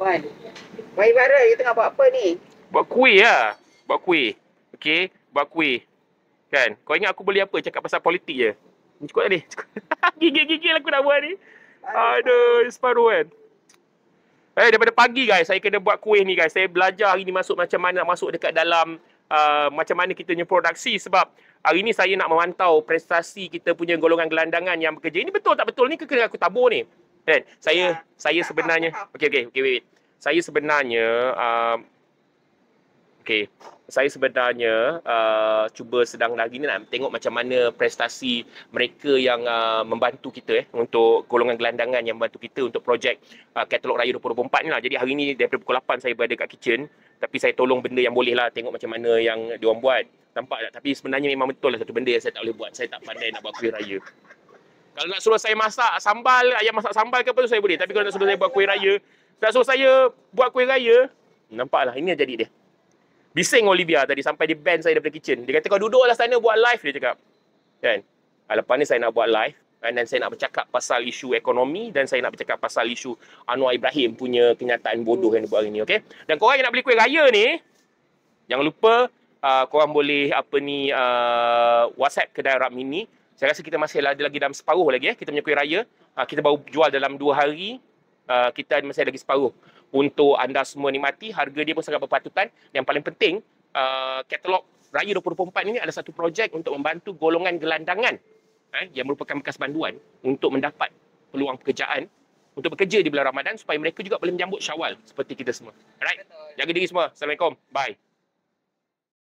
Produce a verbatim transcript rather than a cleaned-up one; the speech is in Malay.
Wan. Wan Ibarat, you tengah buat apa ni? Buat kuih lah. Buat kuih. Okay, buat kuih. Kan? Kau ingat aku boleh apa? Cakap pasal politik je. Ni cukup tadi. Gigil-gigil aku nak buat ni. Aduh, separuh kan. Eh, daripada pagi guys, saya kena buat kuih ni guys. Saya belajar hari ni masuk macam mana masuk dekat dalam uh, macam mana kita punya produksi. Sebab hari ni saya nak memantau prestasi kita punya golongan gelandangan yang bekerja. Ini betul tak betul ni ke kena aku tabur ni? Kan? Saya ya, saya sebenarnya okey okey okey wait. Saya sebenarnya uh, okey. Saya sebenarnya uh, cuba sedang lagi ni nak tengok macam mana prestasi mereka yang uh, membantu kita eh untuk golongan gelandangan yang membantu kita untuk projek uh, katalog raya dua ribu dua puluh empat ni lah. Jadi hari ni daripada pukul lapan saya berada kat kitchen, tapi saya tolong benda yang boleh lah, tengok macam mana yang diorang buat. Nampak tak? Tapi sebenarnya memang betul lah satu benda yang saya tak boleh buat. Saya tak pandai nak buat kuih raya. Kalau nak suruh saya masak sambal, ayam masak sambal ke apa tu saya boleh. Tapi kalau nak suruh saya buat kuih raya, nak suruh saya buat kuih raya, nampaklah ini jadi dia. Bising Olivia tadi sampai dia ban saya daripada kitchen. Dia kata kau duduklah sana buat live, dia cakap. Kan? Lepas ni saya nak buat live dan saya nak bercakap pasal isu ekonomi dan saya nak bercakap pasal isu Anwar Ibrahim punya kenyataan bodoh yang dia buat hari ni, okey? Dan korang yang nak beli kuih raya ni, jangan lupa uh, korang boleh apa ni uh, WhatsApp kedai Rap Mini. Saya rasa kita masih ada lagi dalam separuh lagi eh kita punya kuih raya. Uh, kita baru jual dalam dua hari. Uh, kita masih ada lagi separuh untuk anda semua nikmati. Harga dia pun sangat berpatutan. Yang paling penting, uh, katalog Raya dua ribu dua puluh empat ini adalah satu projek untuk membantu golongan gelandangan eh, yang merupakan bekas banduan untuk mendapat peluang pekerjaan, untuk bekerja di bulan Ramadan supaya mereka juga boleh menyambut Syawal seperti kita semua. Alright? Jaga diri semua. Assalamualaikum. Bye.